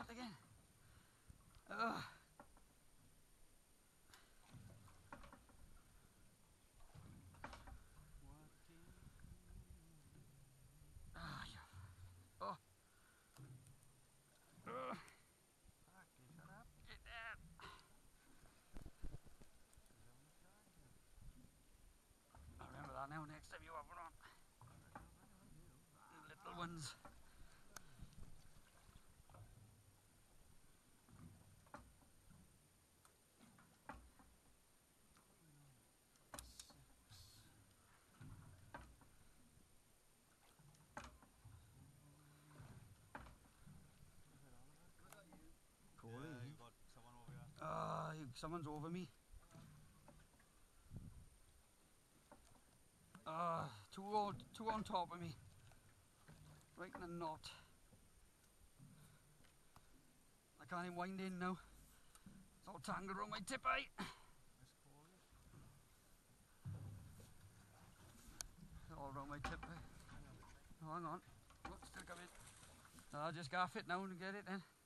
knot again. Ugh. Ah, yeah. Oh. Ugh. Shut up. Get that. I'll remember that now next time you have one on. The little ones. Yeah, you got someone over here. Someone's over me. Two on top of me. Right in the knot. I can't even wind in now. It's all tangled around my tip eye. All around my tip eye. Oh, hang on. Look, still coming. I'll just gaff it now and get it then.